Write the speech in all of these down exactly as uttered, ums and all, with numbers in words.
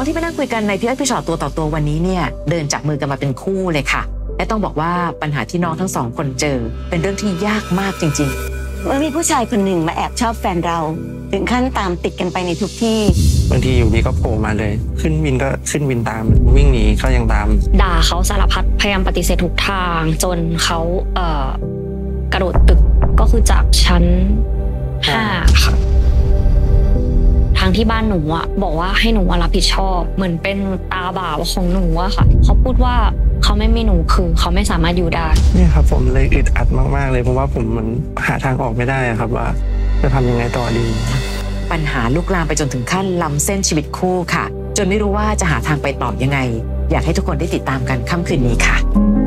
ที่มานั่งคุยกันในพี่อ้อยพี่ชอตตัวต่อตัววันนี้เนี่ยเดินจับมือกันมาเป็นคู่เลยค่ะและต้องบอกว่าปัญหาที่น้องทั้งสองคนเจอเป็นเรื่องที่ยากมากจริงๆเมื่อมีผู้ชายคนหนึ่งมาแอบชอบแฟนเราถึงขั้นตามติดกันไปในทุกที่บางทีอยู่ดีก็โผล่มาเลยขึ้นวินก็ขึ้นวินตามวิ่งหนีก็ยังตามด่าเขาสารพัดพยายามปฏิเสธทุกทางจนเขาเอ่อกระโดดตึกก็คือจากชั้นห้าค่ะทางที่บ้านหนูอะบอกว่าให้หนูรับผิดชอบเหมือนเป็นตาบ่าวของหนูอะค่ะเขาพูดว่าเขาไม่มีหนูคือเขาไม่สามารถอยู่ได้เนี่ยครับผมเลยอึดอัดมากๆเลยเพราะว่าผมมันหาทางออกไม่ได้ครับว่าจะทำยังไงต่อดีปัญหาลุกลามไปจนถึงขั้นล้ำเส้นชีวิตคู่ค่ะจนไม่รู้ว่าจะหาทางไปต่อยังไงอยากให้ทุกคนได้ติดตามกันค่ำคืนนี้ค่ะ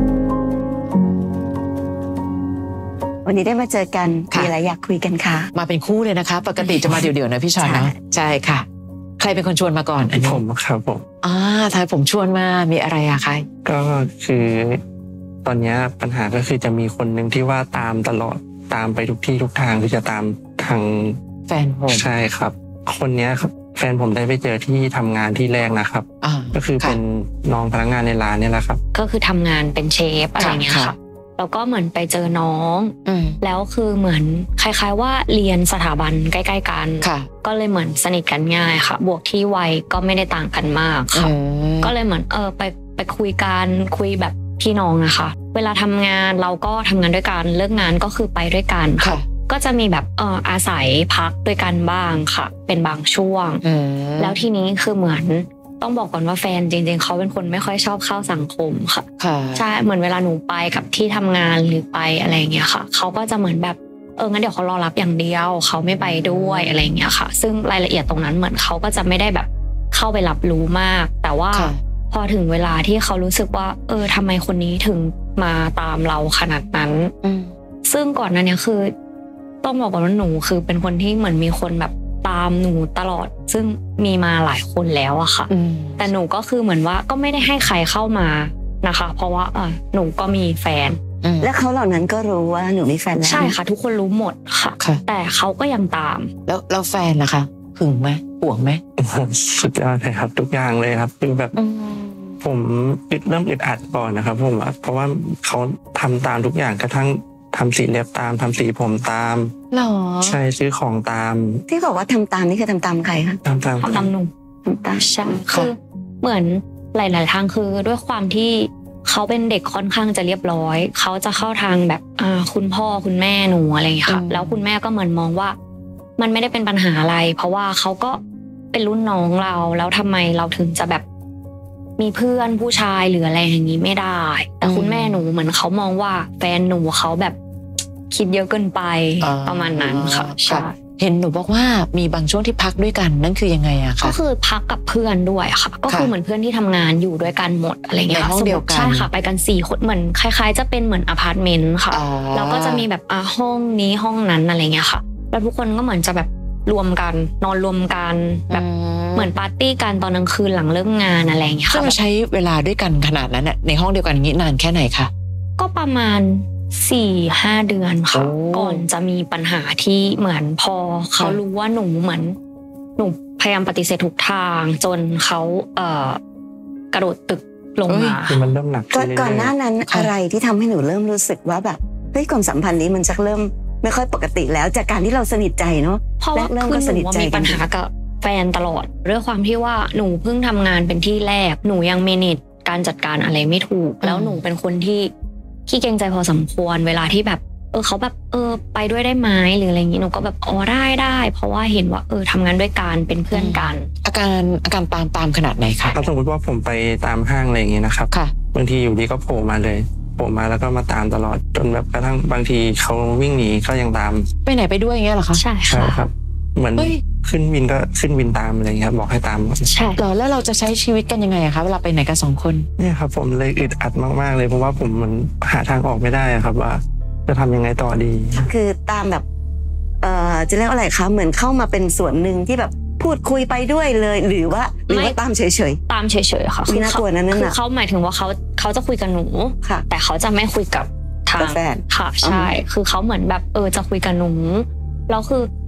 วันนี้ได้มาเจอกันมีอะไรอยากคุยกันค่ะมาเป็นคู่เลยนะคะปกติจะมาเดี่ยวๆนะพี่ชอนนะใช่ค่ะใครเป็นคนชวนมาก่อนอันนี้ผมครับผมอ่าทายผมชวนมามีอะไรอะคะก็คือตอนนี้ปัญหาก็คือจะมีคนหนึ่งที่ว่าตามตลอดตามไปทุกที่ทุกทางคือจะตามทางแฟนผมใช่ครับคนนี้ครับแฟนผมได้ไปเจอที่ทำงานที่แรกนะครับก็คือเป็นน้องพนักงานในร้านนี่แหละครับก็คือทำงานเป็นเชฟอะไรเงี้ยค่ะแล้วก็เหมือนไปเจอน้องแล้วคือเหมือนคล้ายๆว่าเรียนสถาบันใกล้ๆกันก็เลยเหมือนสนิทกันง่ายค่ะบวกที่วัยก็ไม่ได้ต่างกันมากค่ะก็เลยเหมือนเออไปไปคุยกันคุยแบบพี่น้องนะคะเวลาทำงานเราก็ทำงานด้วยกันเลิกงานก็คือไปด้วยกันค่ะก็จะมีแบบเอออาศัยพักด้วยกันบ้างค่ะเป็นบางช่วงแล้วทีนี้คือเหมือนต้องบอกก่อนว่าแฟนจริงๆเขาเป็นคนไม่ค่อยชอบเข้าสังคมค่ะใช่เหมือนเวลาหนูไปกับที่ทำงานหรือไปอะไรเงี้ยค่ะเขาก็จะเหมือนแบบเอองั้นเดี๋ยวเขารอรับอย่างเดียวเขาไม่ไปด้วยอะไรเงี้ยค่ะซึ่งรายละเอียดตรงนั้นเหมือนเขาก็จะไม่ได้แบบเข้าไปรับรู้มากแต่ว่าพอถึงเวลาที่เขารู้สึกว่าเออทำไมคนนี้ถึงมาตามเราขนาดนั้นซึ่งก่อนหน้านี้คือต้องบอกก่อนว่าหนูคือเป็นคนที่เหมือนมีคนแบบตามหนูตลอดซึ่งมีมาหลายคนแล้วอะค่ะแต่หนูก็คือเหมือนว่าก็ไม่ได้ให้ใครเข้ามานะคะเพราะว่าเออหนูก็มีแฟนและเขาเหล่านั้นก็รู้ว่าหนูมีแฟนแล้วใช่ค่ะทุกคนรู้หมดค่ะแต่เขาก็ยังตามแล้วแล้วแฟนล่ะคะหึงไหมห่วงไหมสุดยอดเลยครับทุกอย่างเลยครับคือแบบผมเริ่มอึดอัดก่อนนะครับผมเพราะว่าเขาทำตามทุกอย่างกระทั่งทำสีเล็บตามทำสีผมตามหรอใช่ซื้อของตามที่บอกว่าทำตามนี่คือทำตามใครคะทำตามทำตามหนูทำตามใช่คือเหมือนหลายๆทางคือด้วยความที่เขาเป็นเด็กค่อนข้างจะเรียบร้อยเขาจะเข้าทางแบบอ่าคุณพ่อคุณแม่หนูอะไรอย่างเงี้ยค่ะแล้วคุณแม่ก็เหมือนมองว่ามันไม่ได้เป็นปัญหาอะไรเพราะว่าเขาก็เป็นรุ่นน้องเราแล้วทำไมเราถึงจะแบบมีเพื่อนผู้ชายหรืออะไรอย่างนี้ไม่ได้แต่คุณแม่หนูเหมือนเขามองว่าแฟนหนูเขาแบบคิดเยอะเกินไปประมาณนั้นค่ะใช่เห็นหนูบอกว่ามีบางช่วงที่พักด้วยกันนั่นคือยังไงอะคะก็คือพักกับเพื่อนด้วยค่ะก็คือเหมือนเพื่อนที่ทำงานอยู่ด้วยกันหมดอะไรเงี้ยในห้องเดียวกันใช่ค่ะไปกันสี่คนเหมือนคล้ายๆจะเป็นเหมือนอพาร์ตเมนต์ค่ะแล้วก็จะมีแบบอ่าห้องนี้ห้องนั้นอะไรเงี้ยค่ะแล้วทุกคนก็เหมือนจะแบบรวมกันนอนรวมกันแบบเหมือนปาร์ตี้กันตอนกลางคืนหลังเลิกงานอะไรเงี้ยค่ะเราใช้เวลาด้วยกันขนาดนั้นน่ะในห้องเดียวกันงี้นานแค่ไหนคะก็ประมาณสี่ห้าเดือนค่ะก่อนจะมีปัญหาที่เหมือนพอเขารู้ว่าหนูเหมือนหนูพยายามปฏิเสธทุกทางจนเขาเอ่อกระโดดตึกลงมาคือมันเริ่มหนักก่อนหน้านั้นอะไรที่ทำให้หนูเริ่มรู้สึกว่าแบบเฮ้ยความสัมพันธ์นี้มันจะเริ่มไม่ค่อยปกติแล้วจากการที่เราสนิทใจเนาะเพราะว่าคือหนูมีปัญหากับแฟนตลอดเรื่องความที่ว่าหนูเพิ่งทำงานเป็นที่แรกหนูยังเมเนจการจัดการอะไรไม่ถูกแล้วหนูเป็นคนที่ขี้เกรงใจพอสมควรเวลาที่แบบเออเขาแบบเออไปด้วยได้ไหมหรืออะไรอย่างนี้หนูก็แบบอ๋อได้ได้เพราะว่าเห็นว่าเออทำงานด้วยกันเป็นเพื่อนกันอาการอาการตามตามขนาดไหนคะถ้าสมมติว่าผมไปตามห้างอะไรอย่างนี้นะครับบางทีอยู่ดีก็โผล่มาเลยโผล่มาแล้วก็มาตามตลอดจนแบบกระทั่งบางทีเขาวิ่งหนีก็ยังตามไปไหนไปด้วยอย่างเงี้ยเหรอคะใช่ใช่ครับเหมือนขึ้นวินก็ขึ้นวินตามอะไรอย่างเงี้ยบอกให้ตามใช่แล้วเราจะใช้ชีวิตกันยังไงอะคะเวลาไปไหนกันสองคนเนี่ยครับผมเลยอึดอัดมากๆเลยเพราะว่าผมมันหาทางออกไม่ได้ครับว่าจะทำยังไงต่อดีคือตามแบบเอ่อจะเรียกว่าอะไรคะเหมือนเข้ามาเป็นส่วนหนึ่งที่แบบพูดคุยไปด้วยเลยหรือว่าหรือว่าตามเฉยๆตามเฉยๆค่ะคือน่ากลัวนั่นน่ะคือเขาหมายถึงว่าเขาเขาจะคุยกับหนูแต่เขาจะไม่คุยกับทางแฟนค่ะใช่คือเขาเหมือนแบบเออจะคุยกับหนูแล้วคือ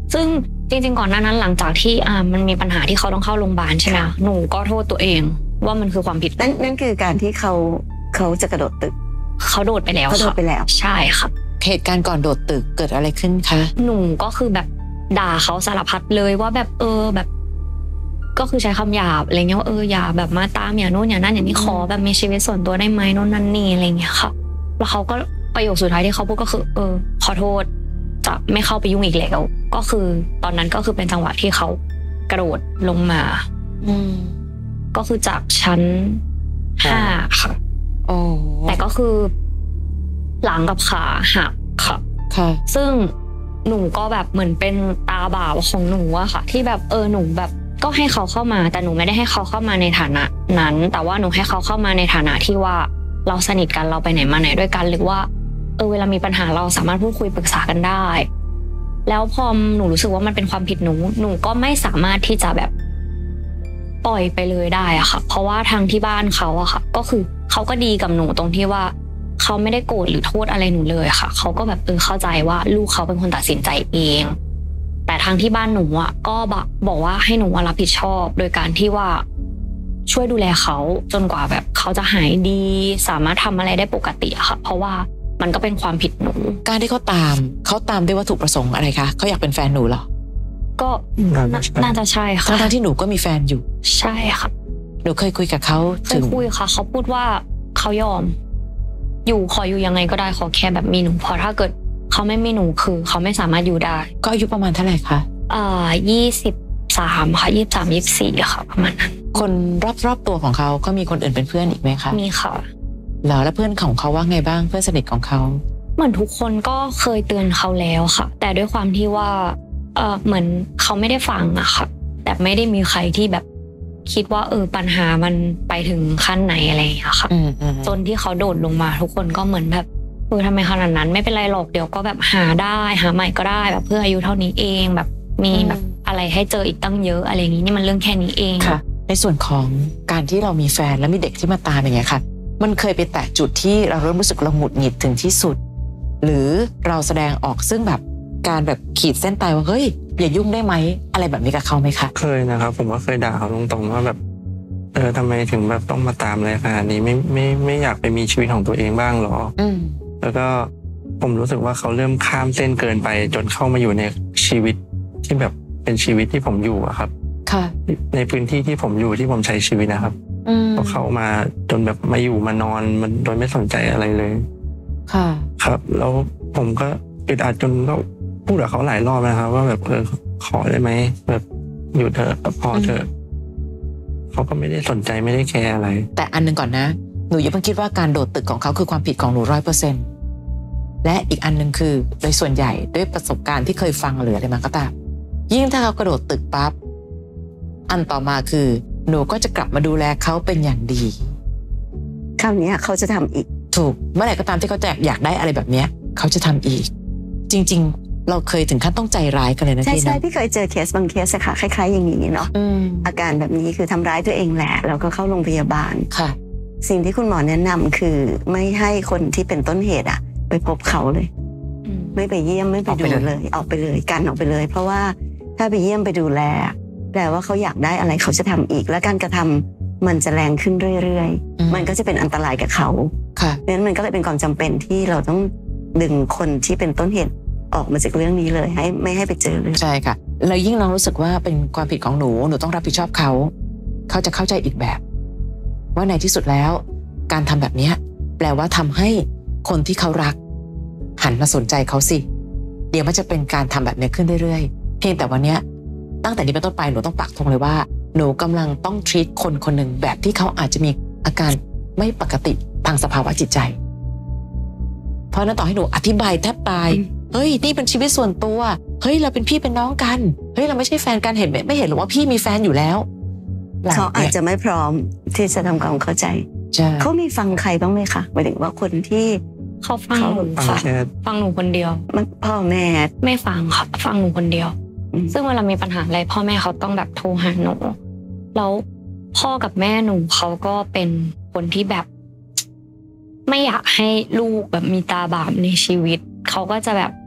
ซึ่งจริงๆก่อนหน้านั้นหลังจากที่อ่ามันมีปัญหาที่เขาต้องเข้าโรงพยาบาลใช่ไหมหนูก็โทษตัวเองว่ามันคือความผิดนั่นนั่นคือการที่เขาเขาจะกระโดดตึกเขาโดดไปแล้วเขาโดดไปแล้วใช่ค่ะเหตุการณ์ก่อนโดดตึกเกิดอะไรขึ้นคะหนูก็คือแบบด่าเขาสารพัดเลยว่าแบบเออแบบก็คือใช้คำหยาบอะไรเงี้ยว่าเอออย่าแบบมาตามอย่าโน่นอย่านั่นอย่างนี้ขอแบบมีชีวิตส่วนตัวได้ไหมโน่นนั่นนี่อะไรเงี้ยค่ะแล้วเขาก็ประโยคสุดท้ายที่เขาพูดก็คือเออขอโทษจะไม่เข้าไปยุ่งอีกแล้วก็คือตอนนั้นก็คือเป็นจังหวะที่เขากระโดดลงมาอืมก็คือจากชั้นห้าค่ะโอ้แต่ก็คือหลังกับขาหักค่ะค่ะซึ่งหนูก็แบบเหมือนเป็นตาบาปของหนูอะค่ะที่แบบเออหนูแบบก็ให้เขาเข้ามาแต่หนูไม่ได้ให้เขาเข้ามาในฐานะนั้นแต่ว่าหนูให้เขาเข้ามาในฐานะที่ว่าเราสนิทกันเราไปไหนมาไหนด้วยกันหรือว่าเออเวลามีปัญหาเราสามารถพูดคุยปรึกษากันได้แล้วพอหนูรู้สึกว่ามันเป็นความผิดหนูหนูก็ไม่สามารถที่จะแบบปล่อยไปเลยได้อะค่ะเพราะว่าทางที่บ้านเขาอะค่ะก็คือเขาก็ดีกับหนูตรงที่ว่าเขาไม่ได้โกรธหรือโทษอะไรหนูเลยค่ะเขาก็แบบเออเข้าใจว่าลูกเขาเป็นคนตัดสินใจเองแต่ทางที่บ้านหนูอ่ะก็บอกบอกว่าให้หนูรับผิดชอบโดยการที่ว่าช่วยดูแลเขาจนกว่าแบบเขาจะหายดีสามารถทำอะไรได้ปกติอะค่ะเพราะว่ามันก็เป็นความผิดหนูการที่เขาตามเขาตามด้วยวัตถุประสงค์อะไรคะเขาอยากเป็นแฟนหนูเหรอก็น่าจะใช่ค่ะทั้งที่หนูก็มีแฟนอยู่ใช่ค่ะหนูเคยคุยกับเขาเคยคุยค่ะเขาพูดว่าเขายอมอยู่ขออยู่ยังไงก็ได้ขอแค่แบบมีหนูพอถ้าเกิดเขาไม่มีหนูคือเขาไม่สามารถอยู่ได้ก็อายุประมาณเท่าไหร่คะอ่ายี่สิบสามค่ะยี่สิบสามยี่สิบสี่ค่ะประมาณนั้นคนรอบๆตัวของเขาก็มีคนอื่นเป็นเพื่อนอีกไหมคะมีค่ะแล้วแล้วเพื่อนของเขาว่าไงบ้างเพื่อนสนิทของเขาเหมือนทุกคนก็เคยเตือนเขาแล้วค่ะแต่ด้วยความที่ว่าเออเหมือนเขาไม่ได้ฟังอะค่ะแต่ไม่ได้มีใครที่แบบคิดว่าเออปัญหามันไปถึงขั้นไหนอะไรอย่างเงี้ยค่ะจนที่เขาโดดลงมาทุกคนก็เหมือนแบบเออทำไมขนาดนั้นไม่เป็นไรหรอกเดี๋ยวก็แบบหาได้หาใหม่ก็ได้แบบเพื่ออายุเท่านี้เองแบบมีแบบอะไรให้เจออีกตั้งเยอะอะไรอย่างงี้นี่มันเรื่องแค่นี้เองค่ะในส่วนของการที่เรามีแฟนแล้วมีเด็กที่มาตามอย่างเงี้ยค่ะมันเคยไปแตะจุดที่เราเริ่มรู้สึกเราหงุดหงิดถึงที่สุดหรือเราแสดงออกซึ่งแบบการแบบขีดเส้นตายว่าเฮ้ยอย่ายุ่งได้ไหมอะไรแบบนี้กับเขาไหมคะเคยนะครับผมก็เคยด่าเขาตรงๆว่าแบบเออทำไมถึงแบบต้องมาตามอะไรขนาดนี้ไม่ไม่ไม่อยากไปมีชีวิตของตัวเองบ้างหรออืมแล้วก็ผมรู้สึกว่าเขาเริ่มข้ามเส้นเกินไปจนเข้ามาอยู่ในชีวิตที่แบบเป็นชีวิตที่ผมอยู่อะครับค่ะในพื้นที่ที่ผมอยู่ที่ผมใช้ชีวิตนะครับพอเขามาจนแบบมาอยู่มานอนมันโดยไม่สนใจอะไรเลยค่ะครับแล้วผมก็อึดอัดจนก็พูดกับเขาหลายรอบนะครับว่าแบบเออขอได้ไหมแบบอยู่เถอะพอเถอะเขาก็ไม่ได้สนใจไม่ได้แคร์อะไรแต่อันนึงก่อนนะหนูอย่าเพิ่งคิดว่าการโดดตึกของเขาคือความผิดของหนูร้อยเปอร์เซ็นต์และอีกอันนึงคือโดยส่วนใหญ่ด้วยประสบการณ์ที่เคยฟังหรืออะไรมาก็ตามยิ่งถ้าเขากระโดดตึกปั๊บอันต่อมาคือหนูก็จะกลับมาดูแลเขาเป็นอย่างดีคราวนี้เขาจะทำอีกถูกเมื่อไหร่ก็ตามที่เขาจะอยากได้อะไรแบบนี้เขาจะทำอีกจริงๆเราเคยถึงขั้นต้องใจร้ายกันเลยนะพี่ใช่ใช่พี่เคยเจอเคสบางเคสค่ะคล้ายๆอย่างนี้เนาะอาการแบบนี้คือทำร้ายตัวเองแหละแล้วก็เข้าโรงพยาบาลค่ะสิ่งที่คุณหมอแนะนำคือไม่ให้คนที่เป็นต้นเหตุอะไปพบเขาเลยไม่ไปเยี่ยมไม่ไปดูเลยออกไปเลยกันออกไปเลยเพราะว่าถ้าไปเยี่ยมไปดูแลแปลว่าเขาอยากได้อะไรเขาจะทำอีกและการกระทำมันจะแรงขึ้นเรื่อยๆมันก็จะเป็นอันตรายกับเขาเพราะฉะนั้นมันก็เลยเป็นความจำเป็นที่เราต้องดึงคนที่เป็นต้นเหตุออกมาจากเรื่องนี้เลยให้ไม่ให้ไปเจอเลยใช่ค่ะแล้วยิ่งน้องรู้สึกว่าเป็นความผิดของหนูหนูต้องรับผิดชอบเขาเขาจะเข้าใจอีกแบบว่าในที่สุดแล้วการทำแบบนี้แปลว่าทำให้คนที่เขารักหันมาสนใจเขาสิเดี๋ยวมันจะเป็นการทำแบบนี้ขึ้นเรื่อยๆเพียงแต่วันนี้ตั้งแต่นี้เป็นต้นไปหนูต้องปักธงเลยว่าหนูกำลังต้องทรีตคนคนหนึ่งแบบที่เขาอาจจะมีอาการไม่ปกติทางสภาวะจิตใจเพราะนั้นต่อให้หนูอธิบายแทบตายเฮ้ยนี่เป็นชีวิตส่วนตัวเฮ้ยเราเป็นพี่เป็นน้องกันเฮ้ยเราไม่ใช่แฟนกันเห็นไหมไม่เห็นหรอว่าพี่มีแฟนอยู่แล้วเขาอาจจะไม่พร้อมที่จะทำความเข้าใจเขามีฟังใครบ้างไหมคะหมายถึงว่าคนที่เขาฟังหนูค่ะฟังหนูคนเดียวมันพ่อแม่ไม่ฟังค่ะฟังหนูคนเดียวซึ่งเวลามีปัญหาอะไรพ่อแม่เขาต้องแบบโทรหาหนูแล้วพ่อกับแม่หนูเขาก็เป็นคนที่แบบไม่อยากให้ลูกแบบมีตาบาปในชีวิตเขาก็จะแบบ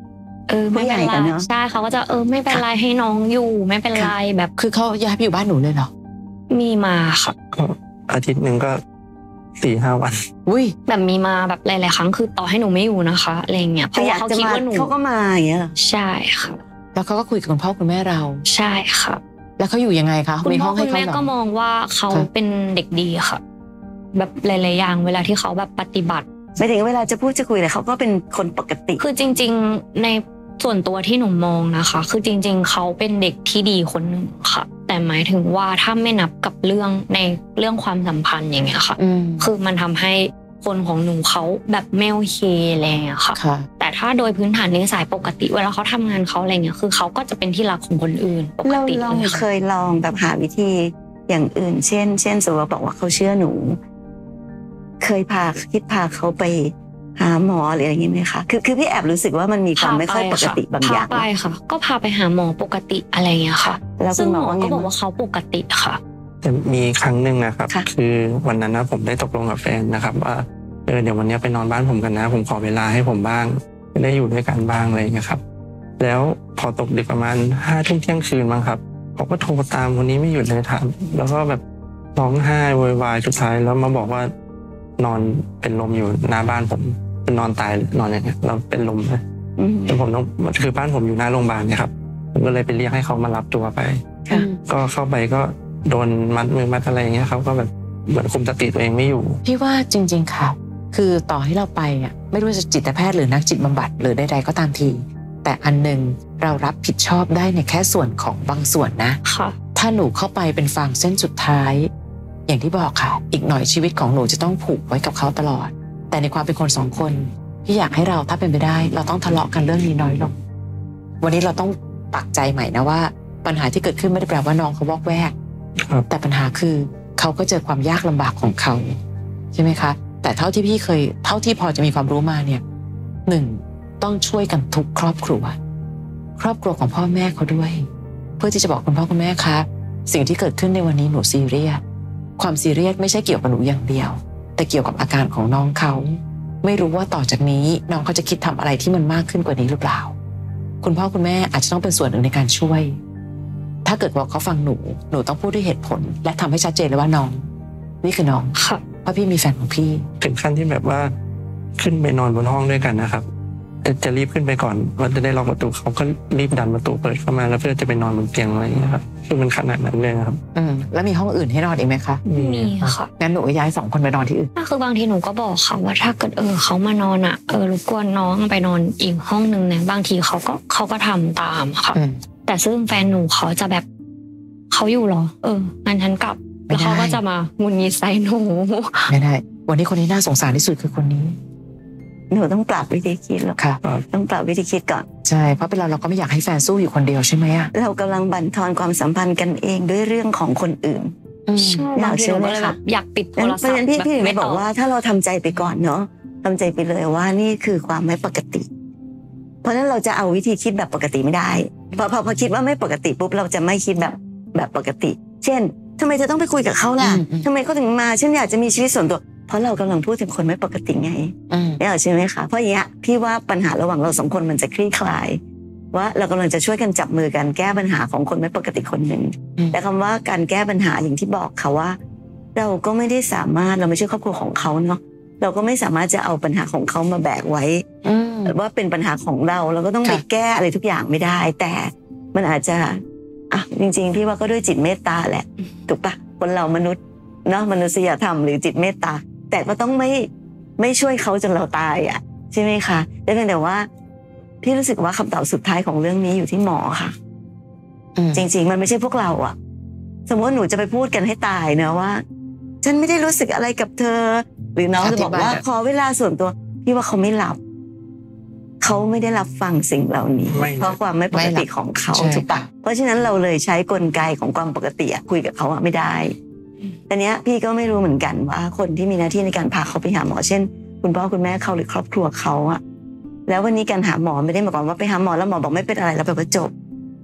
เออไม่เป็นไรใช่เขาก็จะเออไม่เป็นไรให้น้องอยู่ไม่เป็นไรแบบคือเขาย้ายไปอยู่บ้านหนูเลยเหรอมีมาค่ะอาทิตย์นึงก็สี่ห้าวันอุ้ยแบบมีมาแบบหลายๆครั้งคือต่อให้หนูไม่อยู่นะคะอะไรเงี้ยเพราะเขาคิดว่าหนูเขาก็มาอย่างเงี้ยใช่ค่ะแล้วเขาก็คุยกับคุณพ่อคุณแม่เราใช่ค่ะแล้วเขาอยู่ยังไงคะมีห้องให้เขาคุณแม่ก็มองว่าเขาเป็นเด็กดีค่ะแบบหลายๆอย่างเวลาที่เขาแบบปฏิบัติไม่ถึงเวลาจะพูดจะคุยแต่เขาก็เป็นคนปกติคือจริงๆในส่วนตัวที่หนูมองนะคะคือจริงๆเขาเป็นเด็กที่ดีคนหนึ่งค่ะแต่หมายถึงว่าถ้าไม่นับกับเรื่องในเรื่องความสัมพันธ์อย่างเงี้ยค่ะคือมันทำให้คนของหนูเขาแบบไม่โอเคอะไรอย่างเงี้ยค่ะแต่ถ้าโดยพื้นฐานนิสัยปกติเวลาเขาทำงานเขาอะไรเงี้ยคือเขาก็จะเป็นที่รักของคนอื่นปกติเราลองเคยลองแบบหาวิธีอย่างอื่นเช่นเช่นสมมติว่าบอกว่าเขาเชื่อหนูเคยพาคิดพาเขาไปหาหมอหรืออะไรอย่างนี้ไหมคะคือคือพี่แอบรู้สึกว่ามันมีความไม่ค่อยปกติบางอย่างพาไปค่ะก็พาไปหาหมอปกติอะไรอย่างเงี้ยค่ะแล้วคุณหมอก็บอกว่าเขาปกติค่ะแต่มีครั้งหนึ่งนะครับคือวันนั้นนะผมได้ตกลงกับแฟนนะครับว่าเออเดี๋ยววันนี้ไปนอนบ้านผมกันนะผมขอเวลาให้ผมบ้างจะได้อยู่ด้วยกันบ้างอะไรอย่างเงี้ยครับแล้วพอตกดึกประมาณห้าทุ่มเที่ยงคืนมั้งครับเขาก็โทรตามคนนี้ไม่หยุดเลยถามแล้วก็แบบร้องไห้โวยวายสุดท้ายแล้วมาบอกว่านอนเป็นลมอยู่หน้าบ้านผมเป็นนอนตายนอนอย่างเงี้ยเราเป็นลมเลยแต่ผมต้องคือบ้านผมอยู่หน้าโรงพยาบาลเนี่ยครับผมก็เลยไปเรียกให้เขามารับตัวไปก็เข้าไปก็โดนมัดมือมัดอะไรอย่างเงี้ยเขาก็แบบเหมือนคุมสติตัวเองไม่อยู่พี่ว่าจริงๆค่ะคือต่อให้เราไปอ่ะไม่รู้จะจิตแพทย์หรือนักจิตบำบัดหรือใดๆก็ตามทีแต่อันนึงเรารับผิดชอบได้ในแค่ส่วนของบางส่วนนะค่ะถ้าหนูเข้าไปเป็นฟางเส้นสุดท้ายอย่างที่บอกค่ะอีกหน่อยชีวิตของหนูจะต้องผูกไว้กับเขาตลอดแต่ในความเป็นคนสองคนพี่อยากให้เราถ้าเป็นไปได้เราต้องทะเลาะกันเรื่องนี้น้อยลงวันนี้เราต้องปักใจใหม่นะว่าปัญหาที่เกิดขึ้นไม่ได้แปลว่าน้องเขาวอกแวกแต่ปัญหาคือเขาก็เจอความยากลำบากของเขาใช่ไหมคะแต่เท่าที่พี่เคยเท่าที่พอจะมีความรู้มาเนี่ยหนึ่งต้องช่วยกันทุกครอบครัวครอบครัวของพ่อแม่เขาด้วยเพื่อที่จะบอกคุณพ่อคุณแม่ครับสิ่งที่เกิดขึ้นในวันนี้หนูซีเรียสความซีเรียสไม่ใช่เกี่ยวกับหนูอย่างเดียวแต่เกี่ยวกับอาการของน้องเขาไม่รู้ว่าต่อจากนี้น้องเขาจะคิดทำอะไรที่มันมากขึ้นกว่านี้หรือเปล่าคุณพ่อคุณแม่อาจจะต้องเป็นส่วนหนึ่งในการช่วยถ้าเกิดว่าเขาฟังหนูหนูต้องพูดด้วยเหตุผลและทำให้ชัดเจนเลยว่าน้องนี่คือน้องเพราะพี่มีแฟนของพี่ถึงขั้นที่แบบว่าขึ้นไปนอนบนห้องด้วยกันนะครับจะรีบขึ้นไปก่อนว่าจะได้ล็อกประตูเขาก็รีบดันประตูเปิดเข้ามาแล้วเพื่อจะไปนอนบนเตียงอะไรอย่างเงี้ยครับคือมันขนาดนั้นเลยครับอืมแล้วมีห้องอื่นให้นอนอีกไหมคะมีค่ะงั้นหนูย้ายสองคนไปนอนที่อื่นคือบางทีหนูก็บอกเขาว่าถ้าเกิดเออเขามานอนอ่ะเออรบกวนน้องไปนอนอีกห้องนึงนะบางทีเขาก็เขาก็ทำตามค่ะแต่ซึ่งแฟนหนูเขาจะแบบเขาอยู่หรอเอองั้นฉันกลับแล้วเขาก็จะมามุนงิดใส่หนูไม่ได้วันนี้คนที่น่าสงสารที่สุดคือคนนี้หนูต้องปรับวิธีคิดหรอกค่ะต้องปรับวิธีคิดก่อนใช่เพราะเป็นเราเราก็ไม่อยากให้แฟนสู้อยู่คนเดียวใช่ไหมอะเรากำลังบั่นทอนความสัมพันธ์กันเองด้วยเรื่องของคนอื่นใช่บางทีหนูก็เลยแบบอยากปิดโทรศัพท์เพราะฉะนั้นพี่พี่เลยบอกว่าถ้าเราทำใจไปก่อนเนาะทำใจไปเลยว่านี่คือความไม่ปกติเพราะฉะนั้นเราจะเอาวิธีคิดแบบปกติไม่ได้พอพอพอคิดว่าไม่ปกติปุ๊บเราจะไม่คิดแบบแบบปกติเช่นทำไมเธอต้องไปคุยกับเขาล่ะทำไมเขาถึงมาฉันอยากจะมีชีวิตส่วนตัวเพราะเรากำลังพูดถึงคนไม่ปกติไงเนี่ยใช่ไหมคะเพราะอย่างเงี้ยพี่ว่าปัญหาระหว่างเราสองคนมันจะคลี่คลายว่าเรากำลังจะช่วยกันจับมือกันแก้ปัญหาของคนไม่ปกติคนหนึ่งแต่คำว่าการแก้ปัญหาอย่างที่บอกค่ะว่าเราก็ไม่ได้สามารถเราไม่ใช่ครอบครัวของเขาเนาะเราก็ไม่สามารถจะเอาปัญหาของเขามาแบกไว้ว่าเป็นปัญหาของเราเราก็ต้องไปแก้อะไรทุกอย่างไม่ได้แต่มันอาจจะอ่ะจริงๆพี่ว่าก็ด้วยจิตเมตตาแหละถูกปะคนเรามนุษย์เนาะมนุษยธรรมหรือจิตเมตตาแต่ก็ต้องไม่ไม่ช่วยเขาจนเราตายอ่ะใช่ไหมคะแต่เพียงแต่ว่าพี่รู้สึกว่าคำตอบสุดท้ายของเรื่องนี้อยู่ที่หมอค่ะจริงๆมันไม่ใช่พวกเราอ่ะสมมติหนูจะไปพูดกันให้ตายเนอะว่าฉันไม่ได้รู้สึกอะไรกับเธอหรือน้องจะบอกว่าขอเวลาส่วนตัวพี่ว่าเขาไม่รับเขาไม่ได้รับฟังสิ่งเหล่านี้เพราะความไม่ปกติของเขาถูกปะเพราะฉะนั้นเราเลยใช้กลไกของความปกติคุยกับเขาไม่ได้อันเนี้ยพี่ก็ไม่รู้เหมือนกันว่าคนที่มีหน้าที่ในการพาเขาไปหาหมอเช่นคุณพ่อคุณแม่เขาหรือครอบครัวเขาอะแล้ววันนี้การหาหมอไม่ได้หมายความว่าไปหาหมอแล้วหมอบอกไม่เป็นอะไรแล้วแบบจบ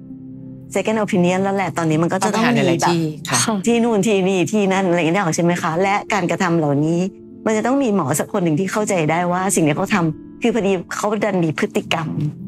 second opinion แล้วแหละตอนนี้มันก็จะต้องมีแบบที่นู่นที่นี่ที่นั่นอะไรอย่างเงี้ยใช่ไหมคะและการกระทำเหล่านี้มันจะต้องมีหมอสักคนหนึ่งที่เข้าใจได้ว่าสิ่งที่เขาทำคือพอดีเขาดันมีพฤติกรรม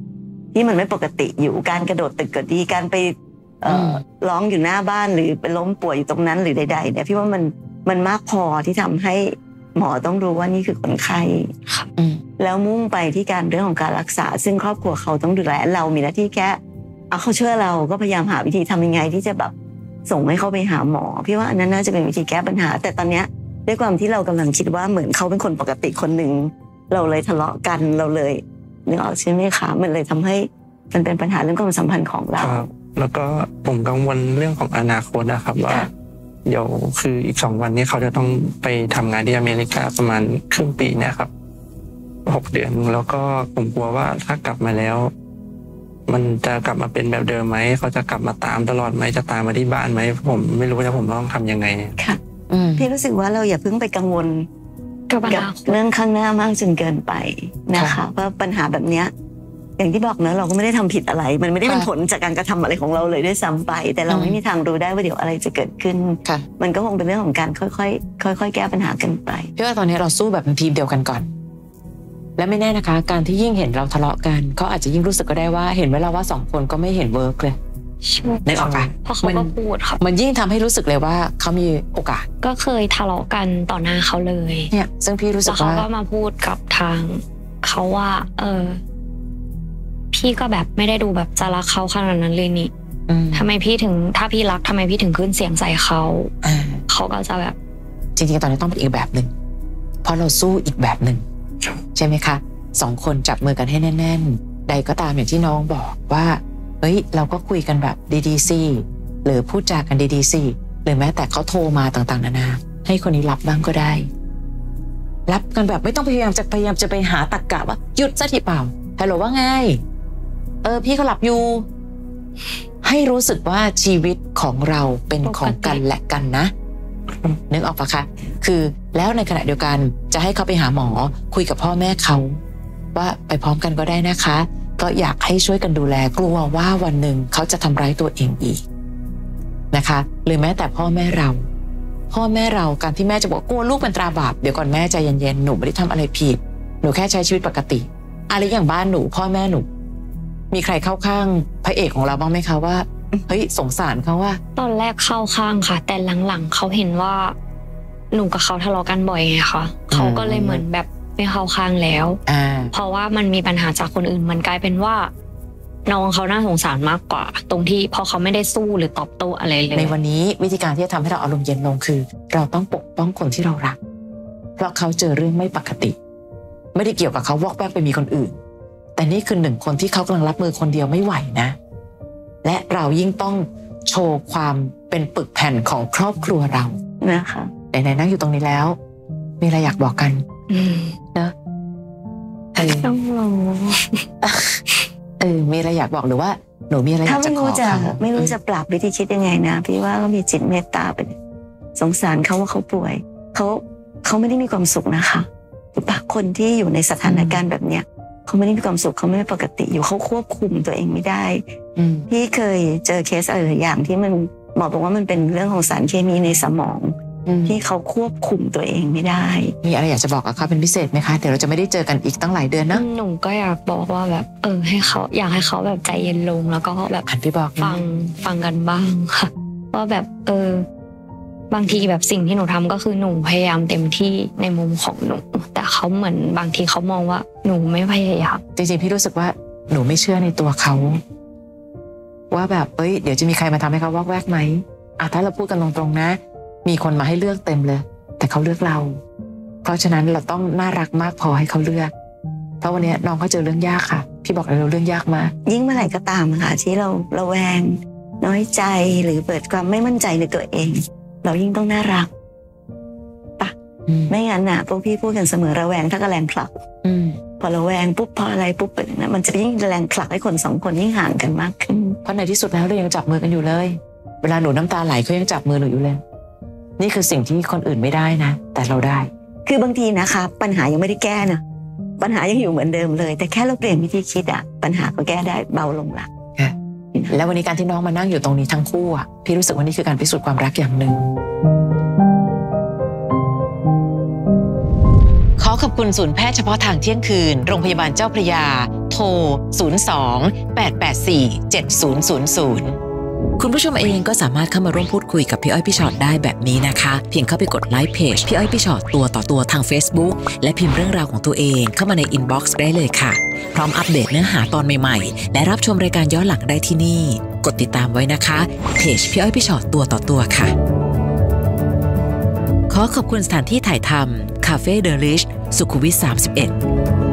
ที่มันไม่ปกติอยู่การกระโดดตึกก็ดีการไปร้องอยู่หน้าบ้านหรือไปล้มป่วยอยู่ตรงนั้นหรือใดๆเนี่ยพี่ว่ามันมันมากพอที่ทำให้หมอต้องรู้ว่านี่คือคนไข้แล้วมุ่งไปที่การเรื่องของการรักษาซึ่งครอบครัวเขาต้องดูแลเรามีหน้าที่แค่เอาเขาเชื่อเราก็พยายามหาวิธีทำยังไงที่จะแบบส่งให้เขาไปหาหมอพี่ว่าอันนั้นน่าจะเป็นวิธีแก้ปัญหาแต่ตอนเนี้ยด้วยความที่เรากำลังคิดว่าเหมือนเขาเป็นคนปกติคนหนึ่งเราเลยทะเลาะกันเราเลยนึกออกใช่ไหมคะมันเลยทำให้มันเป็นปัญหาเรื่องความสัมพันธ์ของเราแล้วก็ผมกังวลเรื่องของอนาคตนะครับว่าเดี๋ยวคืออีกสองวันนี้เขาจะต้องไปทำงานที่อเมริกาประมาณครึ่งปีเนี่ยครับหกเดือนแล้วก็ผมกลัวว่าถ้ากลับมาแล้วมันจะกลับมาเป็นแบบเดิมไหมเขาจะกลับมาตามตลอดไหมจะตามมาที่บ้านไหมผมไม่รู้ว่าผมต้องทำยังไงค่ะพี่รู้สึกว่าเราอย่าเพิ่งไปกังวลกับเรื่องข้างหน้ามากจนเกินไปนะคะเพราะปัญหาแบบเนี้ยอย่างที่บอกเนอะเราก็ไม่ได้ทำผิดอะไรมันไม่ได้เป็นผลจากการกระทำอะไรของเราเลยด้วยซ้ำไปแต่เราไม่มีทางรู้ได้ว่าเดี๋ยวอะไรจะเกิดขึ้นมันก็คงเป็นเรื่องของการค่อยๆค่อยๆแก้ปัญหากันไปพี่ว่าตอนนี้เราสู้แบบเป็นทีมเดียวกันก่อนและไม่แน่นะคะการที่ยิ่งเห็นเราทะเลาะกันเขาอาจจะยิ่งรู้สึกก็ได้ว่าเห็นเวลาว่าสองคนก็ไม่เห็นเวิร์กเลยนึกออกปะเพราะเขาก็พูดค่ะมันยิ่งทำให้รู้สึกเลยว่าเขามีโอกาสก็เคยทะเลาะกันต่อหน้าเขาเลยเนี่ยซึ่งพี่รู้สึกว่าเขาก็มาพูดกับทางเขาว่าเออพี่ก็แบบไม่ได้ดูแบบจะรักเขาขนาดนั้นเลยนี่ทำไมพี่ถึงถ้าพี่รักทำไมพี่ถึงขึ้นเสียงใส่เขาเขาก็จะแบบจริงๆตอนนี้ต้องเป็นอีกแบบหนึ่งเพราะเราสู้อีกแบบหนึ่งใช่ไหมคะสองคนจับมือกันให้แน่นๆใดก็ตามอย่างที่น้องบอกว่าเฮ้ยเราก็คุยกันแบบดีๆสิหรือพูดจากันดีๆสิหรือแม้แต่เขาโทรมาต่างๆนานาให้คนนี้รับบ้างก็ได้รับกันแบบไม่ต้องพยายามจะพยายามจะไปหาตรรกะว่าหยุดซะทีเปล่าฮัลโหลว่าไงเออพี่เขาหลับอยู่ให้รู้สึกว่าชีวิตของเราเป็นของกันและกันนะนึกออกปะคะคือแล้วในขณะเดียวกันจะให้เขาไปหาหมอคุยกับพ่อแม่เขาว่าไปพร้อมกันก็ได้นะคะก็อยากให้ช่วยกันดูแลกลัวว่าวันหนึ่งเขาจะทำร้ายตัวเองอีกนะคะหรือแม้แต่พ่อแม่เราพ่อแม่เราการที่แม่จะบอกกลัวลูกเป็นตราบาปเดี๋ยวก่อนแม่ใจเย็นๆหนูไม่ได้ทำอะไรผิดหนูแค่ใช้ชีวิตปกติอะไรอย่างบ้านหนูพ่อแม่หนูมีใครเข้าข้างพระเอกของเราบ้างไหมคะว่าเฮ้ยสงสารเขาว่าตอนแรกเข้าข้างค่ะแต่หลังๆเขาเห็นว่าหนูกับเขาทะเลาะกันบ่อยไงคะเขาก็เลยเหมือนแบบไม่เข้าข้างแล้วเพราะว่ามันมีปัญหาจากคนอื่นมันกลายเป็นว่าน้องเขาน่าสงสารมากกว่าตรงที่พอเขาไม่ได้สู้หรือตอบโต้อะไรเลยในวันนี้วิธีการที่จะทำให้เราอารมณ์เย็นลงคือเราต้องปกป้องคนที่เรารักเพราะเขาเจอเรื่องไม่ปกติไม่ได้เกี่ยวกับเขาวอกแวกไปมีคนอื่นแต่นี่คือหนึ่งคนที่เขากำลังรับมือคนเดียวไม่ไหวนะและเรายิ่งต้องโชว์ความเป็นปึกแผ่นของครอบครัวเรานะคะไหนๆนั่งอยู่ตรงนี้แล้วมีอะไรอยากบอกกันเนอะต้องรอเออมีอะไรอยากบอกหรือว่าหนูมีอะไรอยากจะขอเขาไม่รู้จะปรับวิธีคิดยังไงนะพี่ว่าก็มีจิตเมตตาไปสงสารเขาว่าเขาป่วยเขาเขาไม่ได้มีความสุขนะคะปะคนที่อยู่ในสถานการณ์แบบเนี้ยเขาไม่ได้มีความสุขเขาไม่ปกติอยู่เขาควบคุมตัวเองไม่ได้พี่เคยเจอเคสอะไรหลายอย่างที่มันหมอบอกว่ามันเป็นเรื่องของสารเคมีในสมองที่เขาควบคุมตัวเองไม่ได้มีอะไรอยากจะบอกกับเขาเป็นพิเศษไหมคะเดี๋ยวเราจะไม่ได้เจอกันอีกตั้งหลายเดือนนะหนูก็อยากบอกว่าแบบเออให้เขาอยากให้เขาแบบใจเย็นลงแล้วก็แบบหันไปบอกฟังฟังกันบ้างค่ะว่าแบบเออบางทีแบบสิ่งที่หนูทำก็คือหนูพยายามเต็มที่ในมุมของหนูแต่เขาเหมือนบางทีเขามองว่าหนูไม่พยายามจริงๆพี่รู้สึกว่าหนูไม่เชื่อในตัวเขาว่าแบบเอ้ยเดี๋ยวจะมีใครมาทำให้เขาวอกแวกไหมอ่ะถ้าเราพูดกันตรงๆนะมีคนมาให้เลือกเต็มเลยแต่เขาเลือกเราเพราะฉะนั้นเราต้องน่ารักมากพอให้เขาเลือกเพราะวันนี้น้องเขาเจอเรื่องยากค่ะพี่บอกเลยเราเรื่องยากมากยิ่งเมื่อไหร่ก็ตามค่ะที่เราระแวงน้อยใจหรือเปิดความไม่มั่นใจในตัวเองเรายิ่งต้องน่ารักปะไม่งั้นน่ะพวกพี่พูดกันเสมอระแวงถ้าก็แรงผลักพอระแวงปุ๊บพออะไรปุ๊บเป็นนะมันจะยิ่งแรงผลักให้คนสองคนยิ่งห่างกันมากขึ้นเพราะในที่สุดแล้วเรายังจับมือกันอยู่เลยเวลาหนูน้ำตาไหลเขายังจับมือหนูอยู่เลยนี่คือสิ่งที่คนอื่นไม่ได้นะแต่เราได้คือบางทีนะคะปัญหายังไม่ได้แก้นะปัญหายังอยู่เหมือนเดิมเลยแต่แค่เราเปลี่ยนวิธีคิดอะปัญหาก็แก้ได้เบาลงละแล้ววันนี้การที่น้องมานั่งอยู่ตรงนี้ทั้งคู่อ่ะพี่รู้สึกว่านี่คือการพิสูจน์ความรักอย่างหนึ่งข้ออขอบคุณศูนย์แพทย์เฉพาะทางเที่ยงคืนโรงพยาบาลเจ้าพระยาโทรศูนย์ สอง แปด แปด สี่ เจ็ด ศูนย์ ศูนย์ ศูนย์คุณผู้ชมเองก็สามารถเข้ามาร่วมพูดคุยกับพี่อ้อยพี่ชอตได้แบบนี้นะคะเพียงเข้าไปกดไลค์เพจพี่อ้อยพี่ชอตตัวต่อตัวทาง Facebook และพิมพ์เรื่องราวของตัวเองเข้ามาในอินบ็อกซ์ได้เลยค่ะพร้อมอัปเดตเนื้อหาตอนใหม่ๆและรับชมรายการย้อนหลังได้ที่นี่กดติดตามไว้นะคะเพจพี่อ้อยพี่ชอตตัวต่อตัวค่ะขอขอบคุณสถานที่ถ่ายทำคาเฟ่เดลิชสุขุมวิทสามสิบเอ็ด